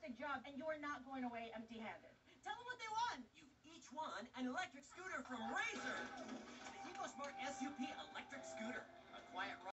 fantastic job, and you're not going away empty-handed. Tell them what they won. You each won an electric scooter from Razer.